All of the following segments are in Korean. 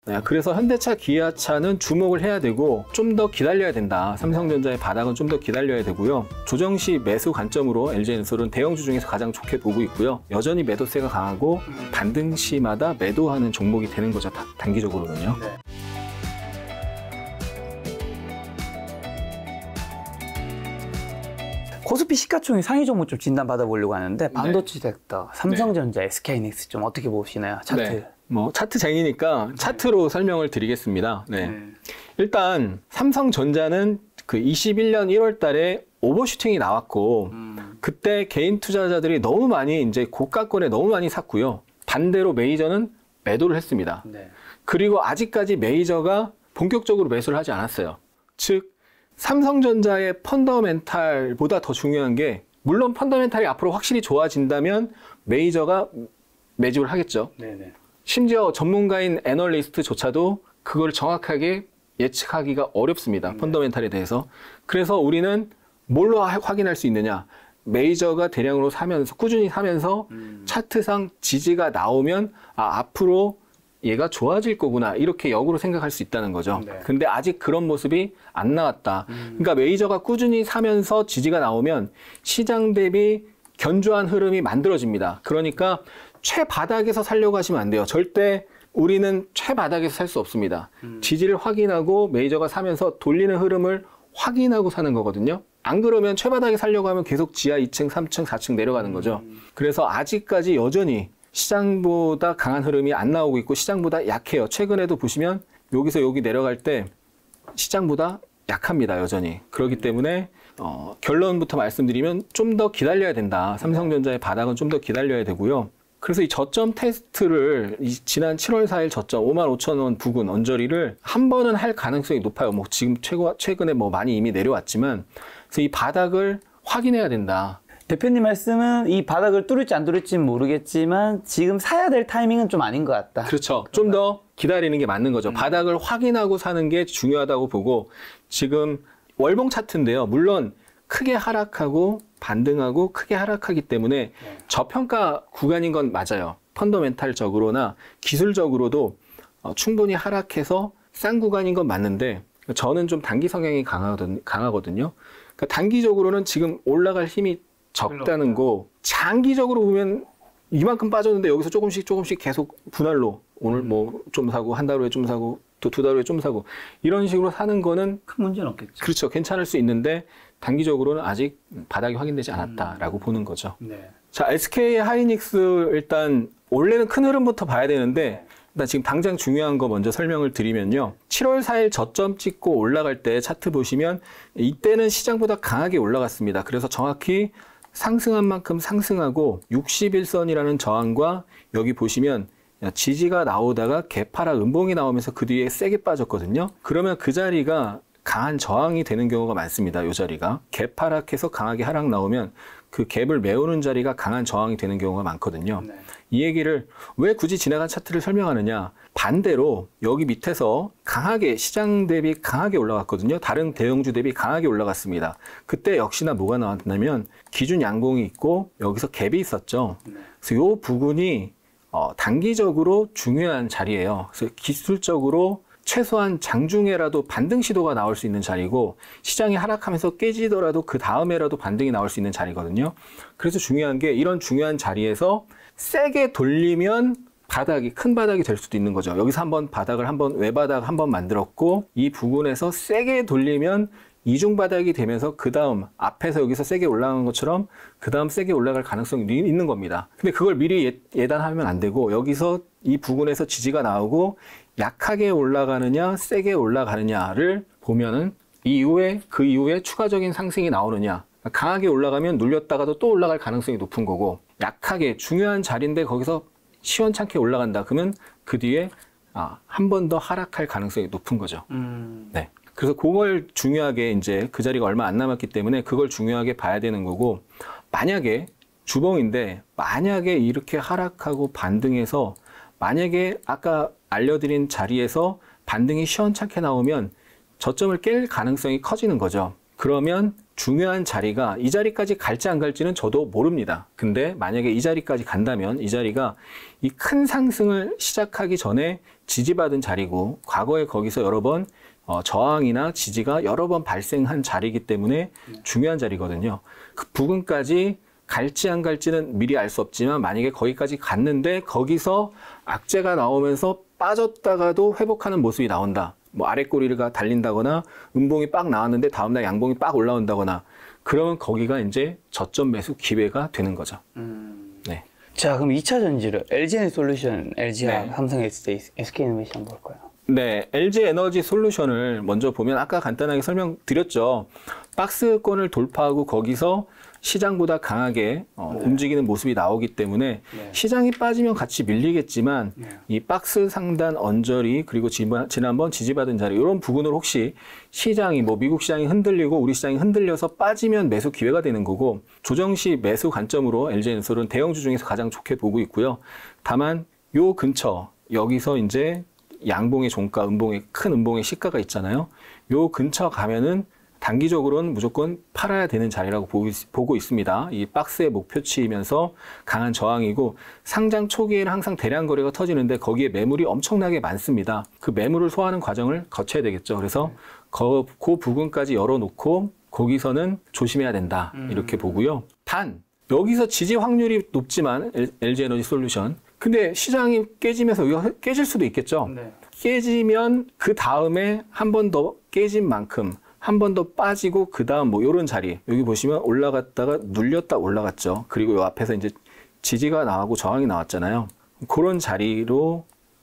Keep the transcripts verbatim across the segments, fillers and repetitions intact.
네, 그래서 현대차, 기아차는 주목을 해야 되고 좀 더 기다려야 된다. 삼성전자의 바닥은 좀 더 기다려야 되고요. 조정 시 매수 관점으로 엘지엔솔은 대형주 중에서 가장 좋게 보고 있고요. 여전히 매도세가 강하고 반등 시마다 매도하는 종목이 되는 거죠. 다, 단기적으로는요. 네. 코스피 시가총액 상위 종목 좀 진단 받아보려고 하는데 반도체 섹터, 삼성전자, 네. 에스케이하이닉스 좀 어떻게 보시나요? 차트. 네. 뭐 차트쟁이니까 차트로 네. 설명을 드리겠습니다. 네. 네. 일단 삼성전자는 그 이십일 년 일월 달에 오버슈팅이 나왔고 음. 그때 개인 투자자들이 너무 많이 이제 고가권에 너무 많이 샀고요. 반대로 메이저는 매도를 했습니다. 네. 그리고 아직까지 메이저가 본격적으로 매수를 하지 않았어요. 즉 삼성전자의 펀더멘탈보다 더 중요한 게 물론 펀더멘탈이 앞으로 확실히 좋아진다면 메이저가 매집을 하겠죠. 네네. 심지어 전문가인 애널리스트조차도 그걸 정확하게 예측하기가 어렵습니다. 네. 펀더멘탈에 대해서. 그래서 우리는 뭘로 확인할 수 있느냐. 메이저가 대량으로 사면서 꾸준히 사면서 음. 차트상 지지가 나오면 아, 앞으로 얘가 좋아질 거구나 이렇게 역으로 생각할 수 있다는 거죠. 네. 근데 아직 그런 모습이 안 나왔다. 음. 그러니까 메이저가 꾸준히 사면서 지지가 나오면 시장 대비 견조한 흐름이 만들어집니다. 그러니까 최바닥에서 살려고 하시면 안 돼요. 절대 우리는 최바닥에서 살 수 없습니다. 음. 지지를 확인하고 메이저가 사면서 돌리는 흐름을 확인하고 사는 거거든요. 안 그러면 최바닥에 살려고 하면 계속 지하 이 층, 삼 층, 사 층 내려가는 거죠. 음. 그래서 아직까지 여전히 시장보다 강한 흐름이 안 나오고 있고 시장보다 약해요. 최근에도 보시면 여기서 여기 내려갈 때 시장보다 약합니다. 여전히. 그렇기 때문에 어, 결론부터 말씀드리면 좀 더 기다려야 된다. 삼성전자의 바닥은 좀 더 기다려야 되고요. 그래서 이 저점 테스트를 이 지난 칠월 사일 저점 오만 오천 원 부근 언저리를 한 번은 할 가능성이 높아요. 뭐 지금 최고, 최근에 뭐 많이 이미 내려왔지만 그래서 이 바닥을 확인해야 된다. 대표님 말씀은 이 바닥을 뚫을지 안 뚫을지는 모르겠지만 지금 사야 될 타이밍은 좀 아닌 것 같다. 그렇죠. 좀 더 기다리는 게 맞는 거죠. 음. 바닥을 확인하고 사는 게 중요하다고 보고 지금 월봉 차트인데요. 물론 크게 하락하고 반등하고 크게 하락하기 때문에 네. 저평가 구간인 건 맞아요. 펀더멘탈적으로나 기술적으로도 어, 충분히 하락해서 싼 구간인 건 맞는데 저는 좀 단기 성향이 강하거든, 강하거든요. 그러니까 단기적으로는 지금 올라갈 힘이 적다는 거 장기적으로 보면 이만큼 빠졌는데 여기서 조금씩 조금씩 계속 분할로 오늘 뭐 좀 사고 한 달 후에 좀 사고 또 두 달 후에 좀 사고 이런 식으로 사는 거는 큰 문제는 없겠죠. 그렇죠. 괜찮을 수 있는데 단기적으로는 아직 바닥이 확인되지 않았다라고 음. 보는 거죠. 네. 자, 에스케이하이닉스 일단 원래는 큰 흐름부터 봐야 되는데 일단 지금 당장 중요한 거 먼저 설명을 드리면요. 칠월 사일 저점 찍고 올라갈 때 차트 보시면 이때는 시장보다 강하게 올라갔습니다. 그래서 정확히 상승한 만큼 상승하고 육십일 선이라는 저항과 여기 보시면 지지가 나오다가 개파락 음봉이 나오면서 그 뒤에 세게 빠졌거든요. 그러면 그 자리가 강한 저항이 되는 경우가 많습니다. 이 자리가. 개파락해서 강하게 하락 나오면 그 갭을 메우는 자리가 강한 저항이 되는 경우가 많거든요. 네. 이 얘기를 왜 굳이 지나간 차트를 설명하느냐. 반대로 여기 밑에서 강하게 시장 대비 강하게 올라갔거든요. 다른 대형주 대비 강하게 올라갔습니다. 그때 역시나 뭐가 나왔냐면 기준 양봉이 있고 여기서 갭이 있었죠. 네. 그래서 이 부분이 어, 단기적으로 중요한 자리예요. 그래서 기술적으로 최소한 장중에라도 반등 시도가 나올 수 있는 자리고 시장이 하락하면서 깨지더라도 그 다음에라도 반등이 나올 수 있는 자리거든요. 그래서 중요한 게 이런 중요한 자리에서 세게 돌리면 바닥이 큰 바닥이 될 수도 있는 거죠. 여기서 한번 바닥을 한번 외바닥 한번 만들었고 이 부분에서 세게 돌리면 이중 바닥이 되면서 그 다음 앞에서 여기서 세게 올라간 것처럼 그 다음 세게 올라갈 가능성이 있는 겁니다. 근데 그걸 미리 예, 예단하면 안 되고 여기서 이 부분에서 지지가 나오고 약하게 올라가느냐 세게 올라가느냐를 보면은 이 이후에 그 이후에 추가적인 상승이 나오느냐 강하게 올라가면 눌렸다가도 또 올라갈 가능성이 높은 거고 약하게 중요한 자리인데 거기서 시원찮게 올라간다 그러면 그 뒤에 아, 한 번 더 하락할 가능성이 높은 거죠. 음. 네. 그래서 그걸 중요하게 이제 그 자리가 얼마 안 남았기 때문에 그걸 중요하게 봐야 되는 거고 만약에 주봉인데 만약에 이렇게 하락하고 반등해서 만약에 아까 알려드린 자리에서 반등이 시원찮게 나오면 저점을 깰 가능성이 커지는 거죠. 그러면 중요한 자리가 이 자리까지 갈지 안 갈지는 저도 모릅니다. 근데 만약에 이 자리까지 간다면 이 자리가 이 큰 상승을 시작하기 전에 지지받은 자리고 과거에 거기서 여러 번 어, 저항이나 지지가 여러 번 발생한 자리이기 때문에 중요한 자리거든요. 그 부근까지 갈지 안 갈지는 미리 알 수 없지만 만약에 거기까지 갔는데 거기서 악재가 나오면서 빠졌다가도 회복하는 모습이 나온다. 뭐 아랫꼬리가 달린다거나 음봉이 빡 나왔는데 다음날 양봉이 빡 올라온다거나 그러면 거기가 이제 저점 매수 기회가 되는 거죠. 음. 네. 자, 그럼 이 차 전지를 엘지에너지솔루션, 엘지와 네. 삼성 에스케이이노베이션 한번 볼까요? 네, 엘지에너지솔루션을 먼저 보면 아까 간단하게 설명드렸죠. 박스권을 돌파하고 거기서 시장보다 강하게 어, 네. 움직이는 모습이 나오기 때문에 네. 시장이 빠지면 같이 밀리겠지만 네. 이 박스 상단 언저리 그리고 지바, 지난번 지지받은 자리 이런 부분을 혹시 시장이 뭐 미국 시장이 흔들리고 우리 시장이 흔들려서 빠지면 매수 기회가 되는 거고 조정 시 매수 관점으로 엘지에너지솔은 대형주 중에서 가장 좋게 보고 있고요. 다만 요 근처 여기서 이제 양봉의 종가, 음봉의 큰 음봉의 시가가 있잖아요. 요 근처 가면은 단기적으로는 무조건 팔아야 되는 자리라고 보고, 있, 보고 있습니다. 이 박스의 목표치이면서 강한 저항이고 상장 초기에는 항상 대량 거래가 터지는데 거기에 매물이 엄청나게 많습니다. 그 매물을 소화하는 과정을 거쳐야 되겠죠. 그래서 그, 그 부분까지 열어놓고 거기서는 조심해야 된다. 이렇게 보고요. 단 여기서 지지 확률이 높지만 엘지에너지솔루션 근데 시장이 깨지면서 여기가 깨질 수도 있겠죠. 네. 깨지면 그 다음에 한 번 더 깨진 만큼 한 번 더 빠지고 그 다음 뭐 이런 자리 여기 보시면 올라갔다가 눌렸다 올라갔죠. 그리고 이 앞에서 이제 지지가 나오고 저항이 나왔잖아요. 그런 자리로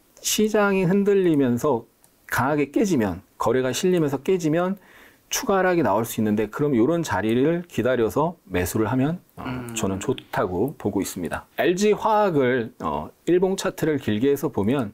시장이 흔들리면서 강하게 깨지면 거래가 실리면서 깨지면 추가 하락이 나올 수 있는데 그럼 이런 자리를 기다려서 매수를 하면 어, 저는 좋다고 보고 있습니다. 엘지화학을 어, 일봉 차트를 길게 해서 보면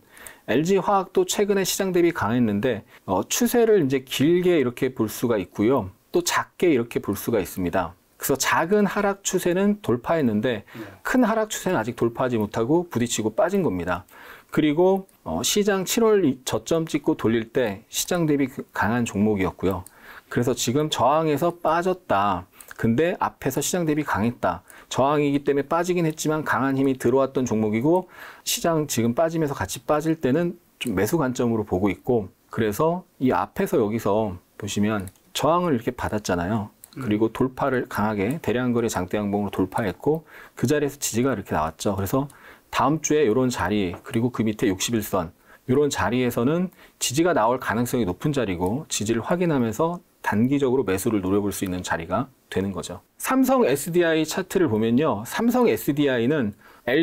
엘지화학도 최근에 시장 대비 강했는데 어, 추세를 이제 길게 이렇게 볼 수가 있고요. 또 작게 이렇게 볼 수가 있습니다. 그래서 작은 하락 추세는 돌파했는데 네. 큰 하락 추세는 아직 돌파하지 못하고 부딪히고 빠진 겁니다. 그리고 어, 시장 칠월 저점 찍고 돌릴 때 시장 대비 강한 종목이었고요. 그래서 지금 저항에서 빠졌다. 근데 앞에서 시장 대비 강했다. 저항이기 때문에 빠지긴 했지만 강한 힘이 들어왔던 종목이고 시장 지금 빠지면서 같이 빠질 때는 좀 매수 관점으로 보고 있고 그래서 이 앞에서 여기서 보시면 저항을 이렇게 받았잖아요. 그리고 돌파를 강하게 대량 거래 장대 양봉으로 돌파했고 그 자리에서 지지가 이렇게 나왔죠. 그래서 다음 주에 이런 자리 그리고 그 밑에 육십일 선 이런 자리에서는 지지가 나올 가능성이 높은 자리고 지지를 확인하면서 단기적으로 매수를 노려볼 수 있는 자리가 되는 거죠. 삼성 에스디아이 차트를 보면요. 삼성 에스디아이는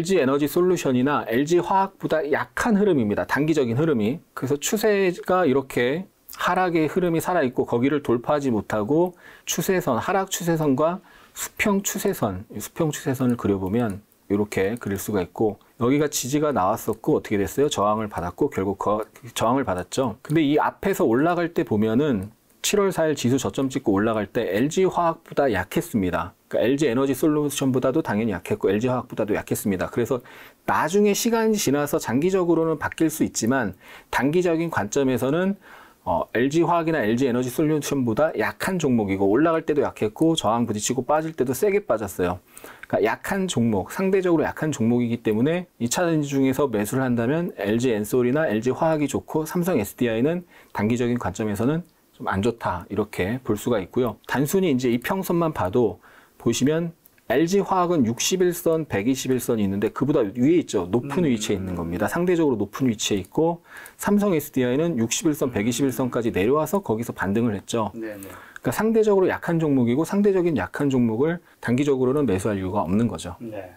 엘지에너지솔루션이나 엘지화학보다 약한 흐름입니다. 단기적인 흐름이. 그래서 추세가 이렇게 하락의 흐름이 살아있고 거기를 돌파하지 못하고 추세선, 하락 추세선과 수평 추세선, 수평 추세선을 그려보면 이렇게 그릴 수가 있고 여기가 지지가 나왔었고 어떻게 됐어요? 저항을 받았고 결국 거, 저항을 받았죠. 근데 이 앞에서 올라갈 때 보면은 칠월 사일 지수 저점 찍고 올라갈 때 엘지화학보다 약했습니다. 그러니까 엘지에너지솔루션보다도 당연히 약했고 엘지화학보다도 약했습니다. 그래서 나중에 시간이 지나서 장기적으로는 바뀔 수 있지만 단기적인 관점에서는 어, 엘지화학이나 엘지에너지솔루션보다 약한 종목이고 올라갈 때도 약했고 저항 부딪히고 빠질 때도 세게 빠졌어요. 그러니까 약한 종목, 상대적으로 약한 종목이기 때문에 이 차 전지 중에서 매수를 한다면 엘지엔솔이나 엘지화학이 좋고 삼성 에스디아이는 단기적인 관점에서는 좀 안 좋다 이렇게 볼 수가 있고요. 단순히 이제 이평선만 봐도 보시면 엘지화학은 육십일 선, 백이십일 선이 있는데 그보다 위에 있죠. 높은 음. 위치에 있는 겁니다. 상대적으로 높은 위치에 있고 삼성 에스디아이는 육십일 선, 백이십일 선까지 내려와서 거기서 반등을 했죠. 네네. 그러니까 상대적으로 약한 종목이고 상대적인 약한 종목을 단기적으로는 매수할 이유가 없는 거죠. 네.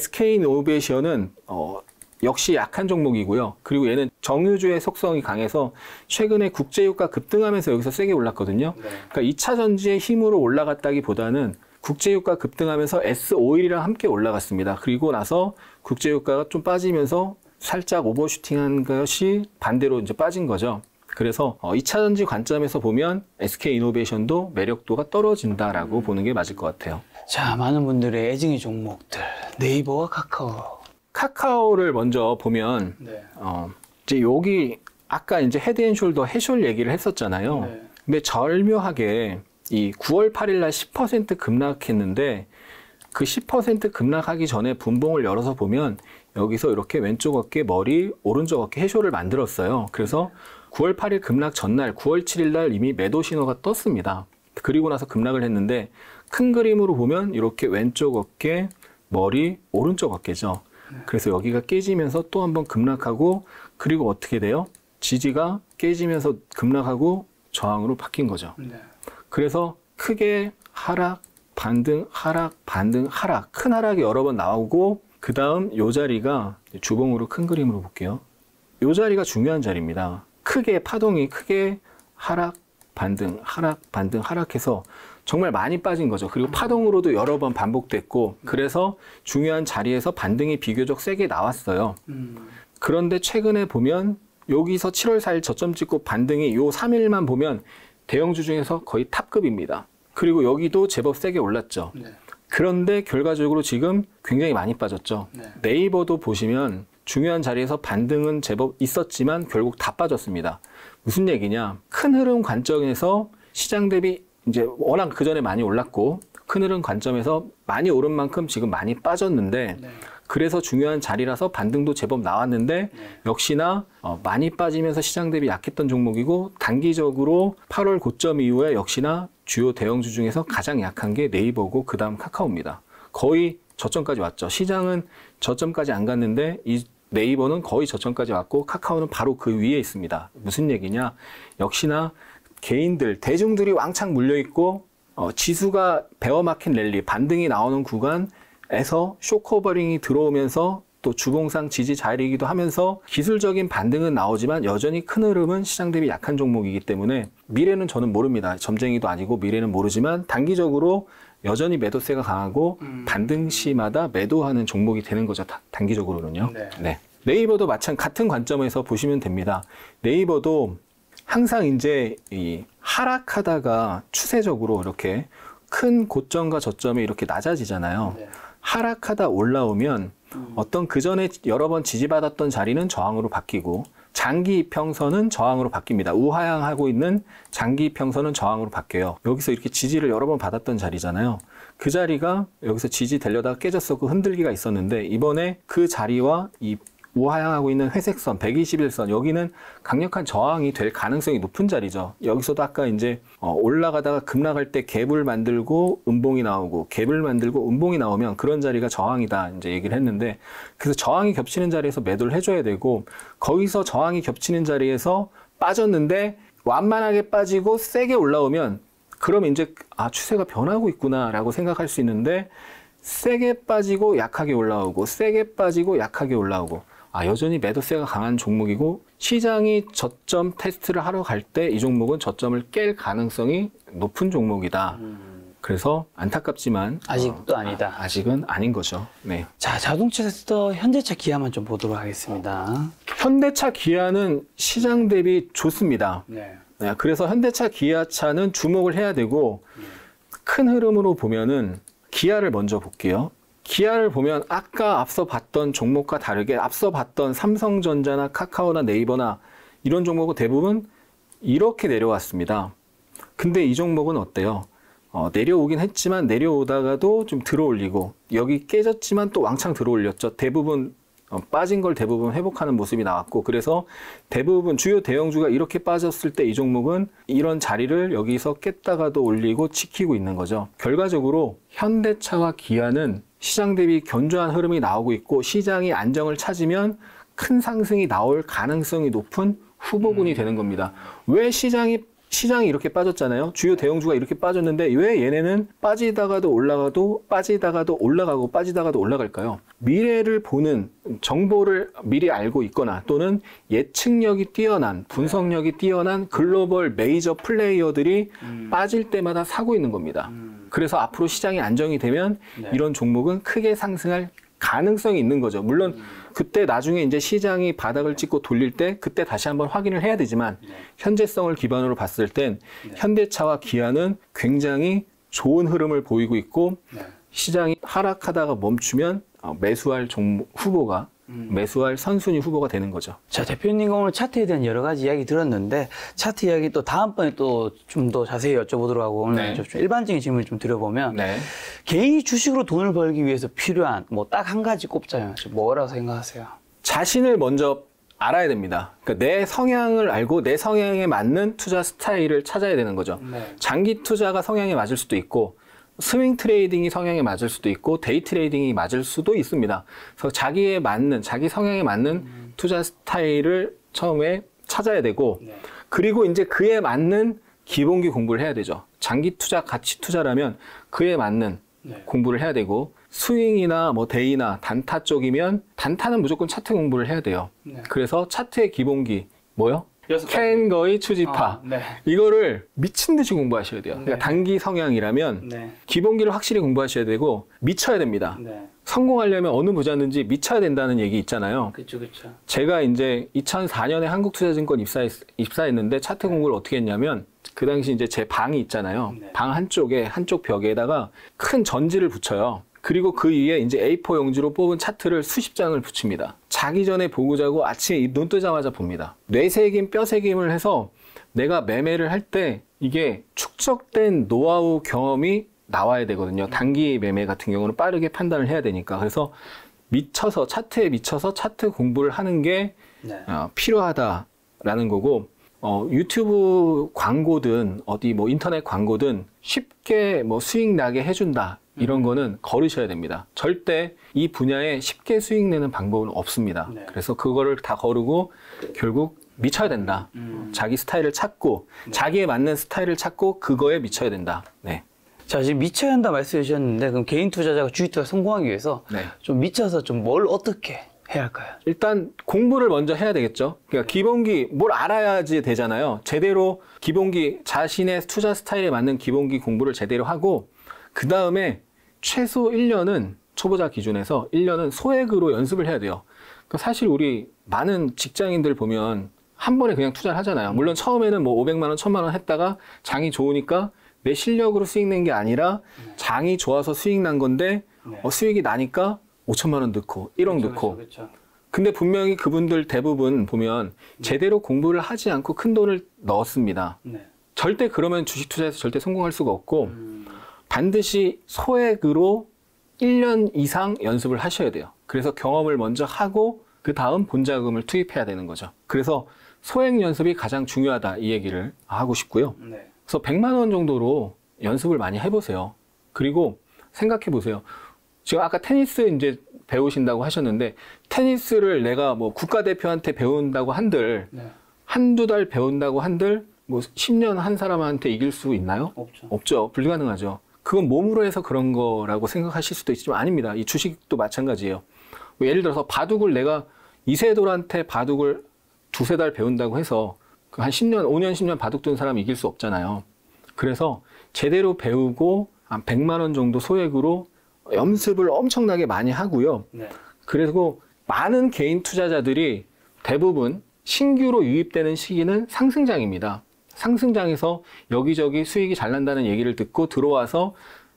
에스케이이노베이션은 어, 역시 약한 종목이고요. 그리고 얘는 정유주의 속성이 강해서 최근에 국제유가 급등하면서 여기서 세게 올랐거든요. 네. 그러니까 이 차 전지의 힘으로 올라갔다기보다는 국제유가 급등하면서 에스 오일이랑 함께 올라갔습니다. 그리고 나서 국제유가가 좀 빠지면서 살짝 오버슈팅한 것이 반대로 이제 빠진 거죠. 그래서 이 차 전지 관점에서 보면 에스케이이노베이션도 매력도가 떨어진다라고 음. 보는 게 맞을 것 같아요. 자, 많은 분들의 애증의 종목들 네이버와 카카오. 카카오를 먼저 보면 네. 어, 이제 여기 아까 이제 헤드앤숄더 해숄 얘기를 했었잖아요. 네. 근데 절묘하게 이 구월 팔일 날 십 퍼센트 급락했는데 그 십 퍼센트 급락하기 전에 분봉을 열어서 보면 여기서 이렇게 왼쪽 어깨, 머리, 오른쪽 어깨 해쇼를 만들었어요. 그래서 구월 팔일 급락 전날 구월 칠일 날 이미 매도 신호가 떴습니다. 그리고 나서 급락을 했는데 큰 그림으로 보면 이렇게 왼쪽 어깨, 머리, 오른쪽 어깨죠. 그래서 여기가 깨지면서 또 한번 급락하고 그리고 어떻게 돼요? 지지가 깨지면서 급락하고 저항으로 바뀐 거죠. 그래서 크게 하락, 반등, 하락, 반등, 하락, 큰 하락이 여러 번 나오고 그 다음 요 자리가 주봉으로 큰 그림으로 볼게요. 요 자리가 중요한 자리입니다. 크게 파동이 크게 하락, 반등, 하락, 반등, 하락해서 정말 많이 빠진 거죠. 그리고 파동으로도 여러 번 반복됐고 그래서 중요한 자리에서 반등이 비교적 세게 나왔어요. 그런데 최근에 보면 여기서 칠월 사일 저점 찍고 반등이 요 삼 일만 보면 대형주 중에서 거의 탑급입니다. 그리고 여기도 제법 세게 올랐죠. 네. 그런데 결과적으로 지금 굉장히 많이 빠졌죠. 네. 네이버도 보시면 중요한 자리에서 반등은 제법 있었지만 결국 다 빠졌습니다. 무슨 얘기냐? 큰 흐름 관점에서 시장 대비 이제 워낙 그 전에 많이 올랐고 큰 흐름 관점에서 많이 오른 만큼 지금 많이 빠졌는데 네. 그래서 중요한 자리라서 반등도 제법 나왔는데 네. 역시나 어, 많이 빠지면서 시장 대비 약했던 종목이고 단기적으로 팔월 고점 이후에 역시나 주요 대형주 중에서 가장 약한 게 네이버고 그 다음 카카오입니다. 거의 저점까지 왔죠. 시장은 저점까지 안 갔는데 이 네이버는 거의 저점까지 왔고 카카오는 바로 그 위에 있습니다. 무슨 얘기냐? 역시나 개인들, 대중들이 왕창 물려있고 어, 지수가 베어마켓 랠리, 반등이 나오는 구간에서 쇼커버링이 들어오면서 또 주봉상 지지 자리이기도 하면서 기술적인 반등은 나오지만 여전히 큰 흐름은 시장 대비 약한 종목이기 때문에 미래는 저는 모릅니다. 점쟁이도 아니고 미래는 모르지만 단기적으로 여전히 매도세가 강하고 음. 반등 시마다 매도하는 종목이 되는 거죠. 다, 단기적으로는요. 네. 네. 네이버도 마찬 같은 관점에서 보시면 됩니다. 네이버도 항상 이제 이 하락하다가 추세적으로 이렇게 큰 고점과 저점이 이렇게 낮아지잖아요. 네. 하락하다 올라오면 음. 어떤 그 전에 여러 번 지지받았던 자리는 저항으로 바뀌고 장기 이평선은 저항으로 바뀝니다. 우하향하고 있는 장기 이평선은 저항으로 바뀌어요. 여기서 이렇게 지지를 여러 번 받았던 자리잖아요. 그 자리가 여기서 지지 되려다가 깨졌었고 흔들기가 있었는데 이번에 그 자리와 이 우하향하고 있는 회색선, 백이십일 선 여기는 강력한 저항이 될 가능성이 높은 자리죠. 여기서도 아까 이제 올라가다가 급락할 때 갭을 만들고 음봉이 나오고 갭을 만들고 음봉이 나오면 그런 자리가 저항이다 이제 얘기를 했는데 그래서 저항이 겹치는 자리에서 매도를 해줘야 되고 거기서 저항이 겹치는 자리에서 빠졌는데 완만하게 빠지고 세게 올라오면 그럼 이제 아 추세가 변하고 있구나라고 생각할 수 있는데 세게 빠지고 약하게 올라오고 세게 빠지고 약하게 올라오고 아, 여전히 매도세가 강한 종목이고 시장이 저점 테스트를 하러 갈 때 이 종목은 저점을 깰 가능성이 높은 종목이다. 음. 그래서 안타깝지만 아직도 어, 아니다. 아, 아직은 아닌 거죠. 네. 자, 자동차 섹터 현대차 기아만 좀 보도록 하겠습니다. 현대차 기아는 시장 대비 좋습니다. 네. 네, 그래서 현대차 기아차는 주목을 해야 되고 네. 큰 흐름으로 보면은 기아를 먼저 볼게요. 기아를 보면 아까 앞서 봤던 종목과 다르게 앞서 봤던 삼성전자나 카카오나 네이버나 이런 종목은 대부분 이렇게 내려왔습니다. 근데 이 종목은 어때요? 어, 내려오긴 했지만 내려오다가도 좀 들어올리고 여기 깨졌지만 또 왕창 들어올렸죠. 대부분 어, 빠진 걸 대부분 회복하는 모습이 나왔고 그래서 대부분 주요 대형주가 이렇게 빠졌을 때 이 종목은 이런 자리를 여기서 깼다가도 올리고 지키고 있는 거죠. 결과적으로 현대차와 기아는 시장 대비 견조한 흐름이 나오고 있고 시장이 안정을 찾으면 큰 상승이 나올 가능성이 높은 후보군이 되는 겁니다. 왜 시장이 시장이 이렇게 빠졌잖아요. 주요 대형주가 이렇게 빠졌는데 왜 얘네는 빠지다가도 올라가도 빠지다가도 올라가고 빠지다가도 올라갈까요? 미래를 보는 정보를 미리 알고 있거나 또는 예측력이 뛰어난 분석력이 뛰어난 글로벌 메이저 플레이어들이 음. 빠질 때마다 사고 있는 겁니다. 음. 그래서 앞으로 시장이 안정이 되면 네. 이런 종목은 크게 상승할 가능성이 있는 거죠. 물론 음. 그때 나중에 이제 시장이 바닥을 찍고 돌릴 때 그때 다시 한번 확인을 해야 되지만 네. 현재성을 기반으로 봤을 땐 네. 현대차와 기아는 굉장히 좋은 흐름을 보이고 있고 네. 시장이 하락하다가 멈추면 매수할 종목 후보가 음. 매수할 선순위 후보가 되는 거죠. 자, 대표님과 오늘 차트에 대한 여러 가지 이야기 들었는데 차트 이야기 또 다음번에 또 좀 더 자세히 여쭤보도록 하고 오늘 네. 좀 일반적인 질문을 좀 드려보면 네. 개인이 주식으로 돈을 벌기 위해서 필요한 뭐 딱 한 가지 꼽자면 뭐라고 생각하세요? 자신을 먼저 알아야 됩니다. 그러니까 내 성향을 알고 내 성향에 맞는 투자 스타일을 찾아야 되는 거죠. 네. 장기 투자가 성향에 맞을 수도 있고 스윙 트레이딩이 성향에 맞을 수도 있고 데이 트레이딩이 맞을 수도 있습니다. 그래서 자기에 맞는 자기 성향에 맞는 음. 투자 스타일을 처음에 찾아야 되고 네. 그리고 이제 그에 맞는 기본기 공부를 해야 되죠. 장기 투자, 가치 투자라면 그에 맞는 네. 공부를 해야 되고 스윙이나 뭐 데이나 단타 쪽이면 단타는 무조건 차트 공부를 해야 돼요. 네. 그래서 차트의 기본기 뭐요? 캔거의 추지파 아, 네. 이거를 미친 듯이 공부하셔야 돼요. 네. 그러니까 단기 성향이라면 네. 기본기를 확실히 공부하셔야 되고 미쳐야 됩니다. 네. 성공하려면 어느 부자든지 미쳐야 된다는 얘기 있잖아요. 그렇죠, 그렇죠. 제가 이제 이천사 년에 한국투자증권 입사했, 입사했는데 차트 공부를 어떻게 했냐면 그 당시 이제 제 방이 있잖아요. 네. 방 한쪽에 한쪽 벽에다가 큰 전지를 붙여요. 그리고 그 위에 이제 에이 사 용지로 뽑은 차트를 수십 장을 붙입니다. 자기 전에 보고 자고 아침에 눈 뜨자마자 봅니다. 뇌새김, 뼈새김을 해서 내가 매매를 할 때 이게 축적된 노하우 경험이 나와야 되거든요. 단기 매매 같은 경우는 빠르게 판단을 해야 되니까. 그래서 미쳐서 차트에 미쳐서 차트 공부를 하는 게 네. 어, 필요하다라는 거고 어, 유튜브 광고든 어디 뭐 인터넷 광고든 쉽게 뭐 수익 나게 해준다. 이런 거는 거르셔야 됩니다. 절대 이 분야에 쉽게 수익 내는 방법은 없습니다. 네. 그래서 그거를 다 거르고 결국 미쳐야 된다. 음. 자기 스타일을 찾고 네. 자기에 맞는 스타일을 찾고 그거에 미쳐야 된다. 네. 자, 지금 미쳐야 한다 말씀해 주셨는데 그럼 개인 투자자가 주식 투자 성공하기 위해서 네. 좀 미쳐서 좀 뭘 어떻게 해야 할까요? 일단 공부를 먼저 해야 되겠죠. 그러니까 기본기 뭘 알아야지 되잖아요. 제대로 기본기 자신의 투자 스타일에 맞는 기본기 공부를 제대로 하고 그 다음에 최소 일 년은 초보자 기준에서 일 년은 소액으로 연습을 해야 돼요. 그러니까 사실 우리 많은 직장인들 보면 한 번에 그냥 투자를 하잖아요. 물론 처음에는 뭐 오백만 원, 천만 원 했다가 장이 좋으니까 내 실력으로 수익 낸 게 아니라 장이 좋아서 수익 난 건데 네. 어, 수익이 나니까 오천만 원 넣고 일억 그렇죠, 넣고 그렇죠, 그렇죠. 근데 분명히 그분들 대부분 보면 네. 제대로 공부를 하지 않고 큰 돈을 넣었습니다. 네. 절대 그러면 주식 투자에서 절대 성공할 수가 없고 음. 반드시 소액으로 일 년 이상 연습을 하셔야 돼요. 그래서 경험을 먼저 하고 그 다음 본자금을 투입해야 되는 거죠. 그래서 소액 연습이 가장 중요하다 이 얘기를 하고 싶고요. 네. 그래서 백만 원 정도로 연습을 많이 해보세요. 그리고 생각해 보세요. 지금 아까 테니스 이제 배우신다고 하셨는데 테니스를 내가 뭐 국가대표한테 배운다고 한들 네. 한두 달 배운다고 한들 뭐 십 년 한 사람한테 이길 수 있나요? 없죠. 없죠. 불가능하죠. 그건 몸으로 해서 그런 거라고 생각하실 수도 있지만 아닙니다. 이 주식도 마찬가지예요. 뭐 예를 들어서 바둑을 내가 이세돌한테 바둑을 두세 달 배운다고 해서 한 십 년, 오 년, 십 년 바둑 둔 사람 이길 수 없잖아요. 그래서 제대로 배우고 한 백만 원 정도 소액으로 연습을 엄청나게 많이 하고요. 네. 그리고 많은 개인 투자자들이 대부분 신규로 유입되는 시기는 상승장입니다. 상승장에서 여기저기 수익이 잘 난다는 얘기를 듣고 들어와서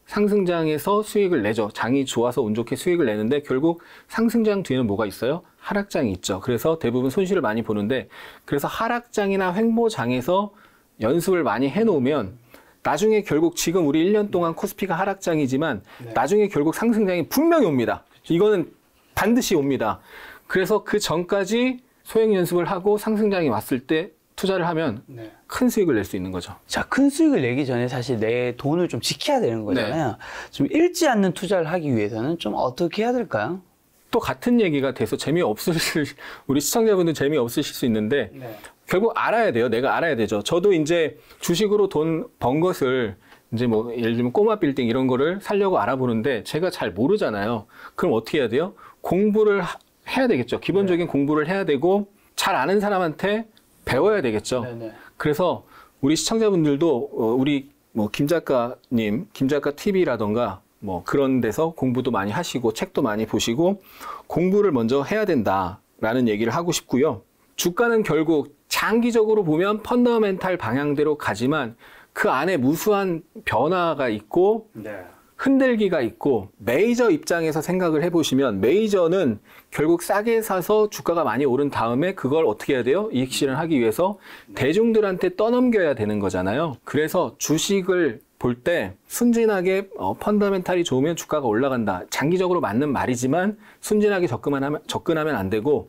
상승장에서 수익을 내죠. 장이 좋아서 운 좋게 수익을 내는데 결국 상승장 뒤에는 뭐가 있어요? 하락장이 있죠. 그래서 대부분 손실을 많이 보는데 그래서 하락장이나 횡보장에서 연습을 많이 해놓으면 나중에 결국 지금 우리 일 년 동안 코스피가 하락장이지만 네. 나중에 결국 상승장이 분명히 옵니다. 이거는 반드시 옵니다. 그래서 그 전까지 소액 연습을 하고 상승장이 왔을 때 투자를 하면 네. 큰 수익을 낼 수 있는 거죠. 자, 큰 수익을 내기 전에 사실 내 돈을 좀 지켜야 되는 거잖아요. 네. 좀 잃지 않는 투자를 하기 위해서는 좀 어떻게 해야 될까요? 또 같은 얘기가 돼서 재미없으실, 우리 시청자분들 재미없으실 수 있는데 네. 결국 알아야 돼요. 내가 알아야 되죠. 저도 이제 주식으로 돈 번 것을 이제 뭐 예를 들면 꼬마 빌딩 이런 거를 살려고 알아보는데 제가 잘 모르잖아요. 그럼 어떻게 해야 돼요? 공부를 하, 해야 되겠죠. 기본적인 네. 공부를 해야 되고 잘 아는 사람한테 배워야 되겠죠. 네네. 그래서 우리 시청자분들도 어, 우리 뭐 김 작가님, 김 작가 티비라던가 뭐 그런 데서 공부도 많이 하시고 책도 많이 보시고 공부를 먼저 해야 된다라는 얘기를 하고 싶고요. 주가는 결국 장기적으로 보면 펀더멘탈 방향대로 가지만 그 안에 무수한 변화가 있고 네. 흔들기가 있고 메이저 입장에서 생각을 해보시면 메이저는 결국 싸게 사서 주가가 많이 오른 다음에 그걸 어떻게 해야 돼요? 이익 실현하기 위해서 대중들한테 떠넘겨야 되는 거잖아요. 그래서 주식을 볼 때 순진하게 어, 펀더멘탈이 좋으면 주가가 올라간다. 장기적으로 맞는 말이지만 순진하게 접근하면, 접근하면 안 되고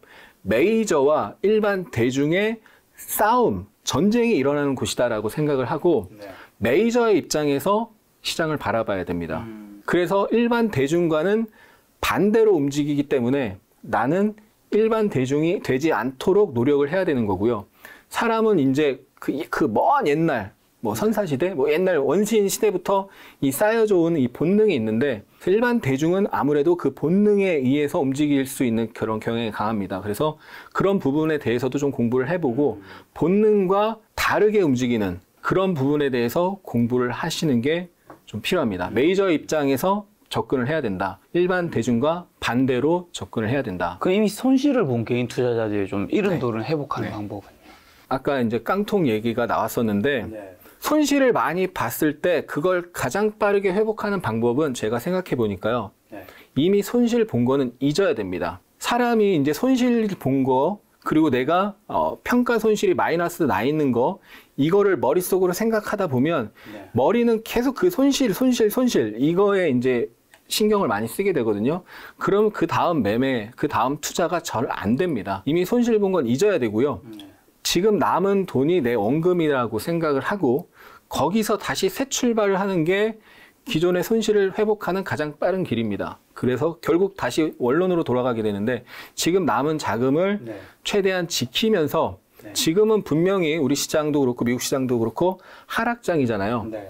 메이저와 일반 대중의 싸움, 전쟁이 일어나는 곳이다라고 생각을 하고 네. 메이저의 입장에서 시장을 바라봐야 됩니다. 음. 그래서 일반 대중과는 반대로 움직이기 때문에 나는 일반 대중이 되지 않도록 노력을 해야 되는 거고요. 사람은 이제 그, 그 먼 옛날 뭐 선사시대, 뭐 옛날 원시인 시대부터 이 쌓여져 온 이 본능이 있는데 일반 대중은 아무래도 그 본능에 의해서 움직일 수 있는 그런 경향이 강합니다. 그래서 그런 부분에 대해서도 좀 공부를 해보고 본능과 다르게 움직이는 그런 부분에 대해서 공부를 하시는 게 좀 필요합니다. 메이저 입장에서 접근을 해야 된다. 일반 대중과 반대로 접근을 해야 된다. 그 이미 손실을 본 개인 투자자들이 좀 이른 네. 돈을 회복하는 네. 방법은요? 아까 이제 깡통 얘기가 나왔었는데 네. 손실을 많이 봤을 때 그걸 가장 빠르게 회복하는 방법은 제가 생각해 보니까요. 네. 이미 손실 본 거는 잊어야 됩니다. 사람이 이제 손실 본 거 그리고 내가 어, 평가 손실이 마이너스 나 있는 거 이거를 머릿속으로 생각하다 보면 네. 머리는 계속 그 손실, 손실, 손실 이거에 이제 신경을 많이 쓰게 되거든요. 그럼 그 다음 매매, 그 다음 투자가 잘 안 됩니다. 이미 손실 본 건 잊어야 되고요. 네. 지금 남은 돈이 내 원금이라고 생각을 하고 거기서 다시 새 출발을 하는 게 기존의 손실을 회복하는 가장 빠른 길입니다. 그래서 결국 다시 원론으로 돌아가게 되는데 지금 남은 자금을 네. 최대한 지키면서 네. 지금은 분명히 우리 시장도 그렇고 미국 시장도 그렇고 하락장이잖아요. 네.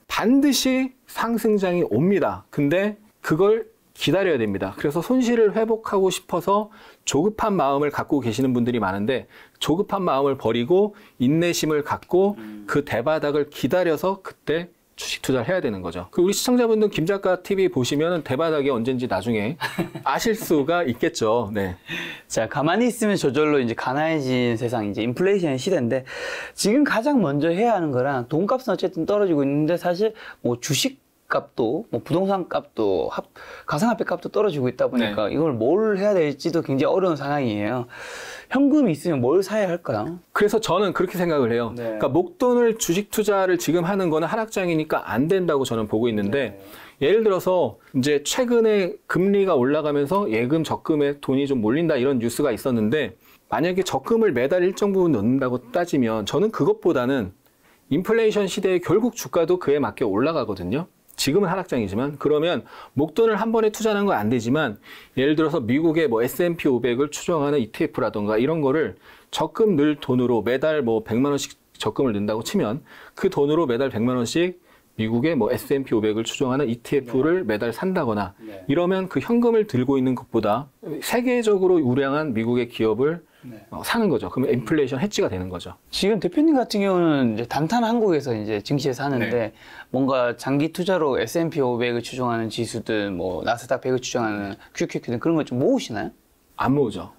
반드시 상승장이 옵니다. 근데 그걸 기다려야 됩니다. 그래서 손실을 회복하고 싶어서 조급한 마음을 갖고 계시는 분들이 많은데 조급한 마음을 버리고 인내심을 갖고 음. 그 대바닥을 기다려서 그때 주식 투자를 해야 되는 거죠. 그 우리 시청자분들 김작가 티비 보시면 대바닥이 언젠지 나중에 아실 수가 있겠죠. 네. 자, 가만히 있으면 저절로 이제 가난해진 세상, 이제 인플레이션 시대인데 지금 가장 먼저 해야 하는 거랑 돈값은 어쨌든 떨어지고 있는데 사실 뭐 주식 값도 뭐 부동산 값도 합, 가상화폐 값도 떨어지고 있다 보니까 네. 이걸 뭘 해야 될지도 굉장히 어려운 상황이에요. 현금이 있으면 뭘 사야 할까요? 그래서 저는 그렇게 생각을 해요. 네. 그러니까 목돈을 주식 투자를 지금 하는 거는 하락장이니까 안 된다고 저는 보고 있는데 네. 예를 들어서 이제 최근에 금리가 올라가면서 예금 적금에 돈이 좀 몰린다 이런 뉴스가 있었는데 만약에 적금을 매달 일정 부분 넣는다고 따지면 저는 그것보다는 인플레이션 시대에 결국 주가도 그에 맞게 올라가거든요. 지금은 하락장이지만 그러면 목돈을 한 번에 투자하는 건 안 되지만 예를 들어서 미국의 뭐 에스 앤 피 오백을 추정하는 이티에프라던가 이런 거를 적금 넣을 돈으로 매달 뭐 백만 원씩 적금을 넣는다고 치면 그 돈으로 매달 백만 원씩 미국의 뭐 에스 앤 피 오백을 추정하는 이티에프를 네. 매달 산다거나 네. 이러면 그 현금을 들고 있는 것보다 세계적으로 우량한 미국의 기업을 네. 어, 사는 거죠. 그러면 인플레이션 해지가 되는 거죠. 지금 대표님 같은 경우는 이제 단타는 한국에서 이제 증시에 사는데 네. 뭔가 장기 투자로 에스 앤 피 오백을 추정하는 지수든 뭐 나스닥 백을 추정하는 큐 큐 큐든 그런 걸 좀 모으시나요? 안 모으죠.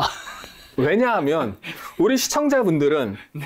왜냐하면 우리 시청자분들은 네.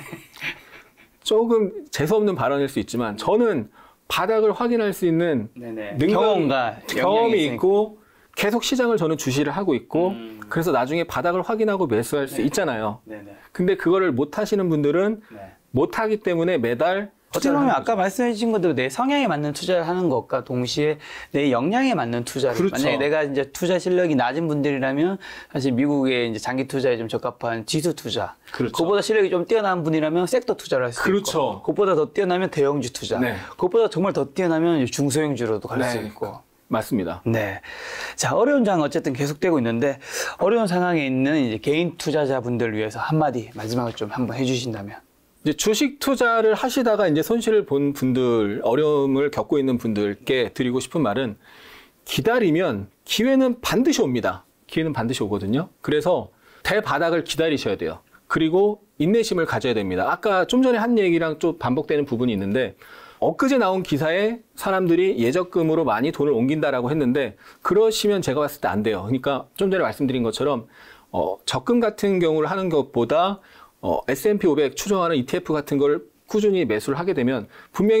조금 재수없는 발언일 수 있지만 저는 바닥을 확인할 수 있는 능력, 경험과 경험이 있고 계속 시장을 저는 주시를 하고 있고 음. 그래서 나중에 바닥을 확인하고 매수할 수 네. 있잖아요. 네네. 근데 그거를 못 하시는 분들은 네. 못 하기 때문에 매달 어떻게 보면 아까 말씀해 주신 것대로 내 성향에 맞는 투자를 하는 것과 동시에 내 역량에 맞는 투자를 그렇죠. 만약에 내가 이제 투자 실력이 낮은 분들이라면 사실 미국의 이제 장기 투자에 좀 적합한 지수 투자. 그렇죠. 그것보다 실력이 좀 뛰어난 분이라면 섹터 투자를 할 수 그렇죠. 있고. 그것보다 더 뛰어나면 대형주 투자. 네. 그것보다 정말 더 뛰어나면 중소형주로도 갈 수 네. 있고. 맞습니다. 네. 자, 어려운 장 어쨌든 계속되고 있는데 어려운 상황에 있는 이제 개인 투자자분들을 위해서 한마디 마지막으로 좀 한번 해주신다면. 이제 주식 투자를 하시다가 이제 손실을 본 분들, 어려움을 겪고 있는 분들께 드리고 싶은 말은 기다리면 기회는 반드시 옵니다. 기회는 반드시 오거든요. 그래서 대바닥을 기다리셔야 돼요. 그리고 인내심을 가져야 됩니다. 아까 좀 전에 한 얘기랑 좀 반복되는 부분이 있는데 엊그제 나온 기사에 사람들이 예적금으로 많이 돈을 옮긴다라고 했는데 그러시면 제가 봤을 때 안 돼요. 그러니까 좀 전에 말씀드린 것처럼 어, 적금 같은 경우를 하는 것보다 어, 에스 앤 피 오백 추정하는 이티에프 같은 걸 꾸준히 매수를 하게 되면 분명히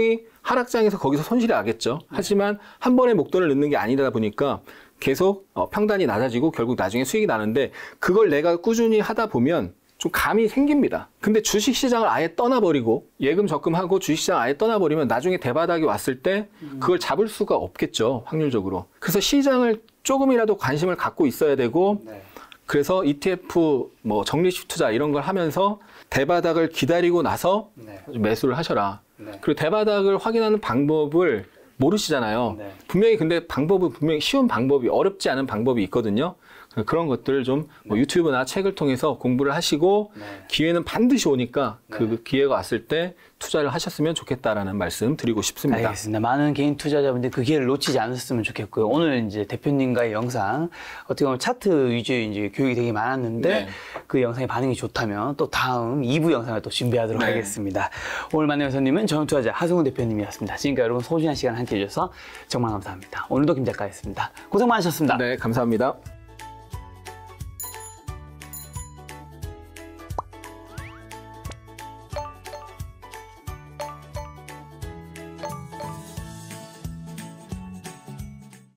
하락장에서 거기서 손실이 나겠죠. 하지만 한 번에 목돈을 넣는 게 아니다 보니까 계속 어, 평단이 낮아지고 결국 나중에 수익이 나는데 그걸 내가 꾸준히 하다 보면 좀 감이 생깁니다. 근데 주식시장을 아예 떠나버리고 예금 적금하고 주식시장 아예 떠나버리면 나중에 대바닥이 왔을 때 그걸 잡을 수가 없겠죠. 확률적으로. 그래서 시장을 조금이라도 관심을 갖고 있어야 되고 네. 그래서 이티에프 뭐 적립식 투자 이런 걸 하면서 대바닥을 기다리고 나서 네. 매수를 하셔라. 네. 그리고 대바닥을 확인하는 방법을 모르시잖아요. 네. 분명히 근데 방법은 분명히 쉬운 방법이 어렵지 않은 방법이 있거든요. 그런 것들을 좀 뭐 유튜브나 책을 통해서 공부를 하시고 네. 기회는 반드시 오니까 네. 그 기회가 왔을 때 투자를 하셨으면 좋겠다라는 말씀 드리고 싶습니다. 알겠습니다. 많은 개인 투자자분들 그 기회를 놓치지 않으셨으면 좋겠고요. 오늘 이제 대표님과의 영상 어떻게 보면 차트 위주의 이제 교육이 되게 많았는데 네. 그 영상이 반응이 좋다면 또 다음 이 부 영상을 또 준비하도록 네. 하겠습니다. 오늘 만난 선생님은 정투자자 하승훈 대표님이었습니다. 지금까지 여러분 소중한 시간 함께 해주셔서 정말 감사합니다. 오늘도 김 작가였습니다. 고생 많으셨습니다. 네, 감사합니다.